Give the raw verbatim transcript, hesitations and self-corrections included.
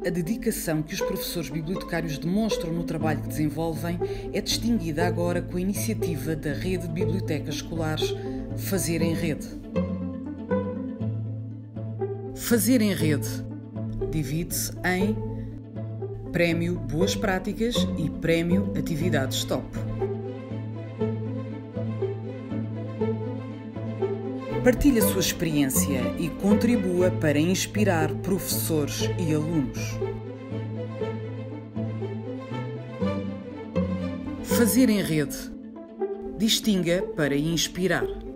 a dedicação que os professores bibliotecários demonstram no trabalho que desenvolvem é distinguida agora com a iniciativa da Rede de Bibliotecas Escolares Fazer em Rede. Fazer em Rede divide-se em Prémio Boas Práticas e Prémio Atividades Top. Partilhe a sua experiência e contribua para inspirar professores e alunos. Fazer em Rede. Distinga para inspirar.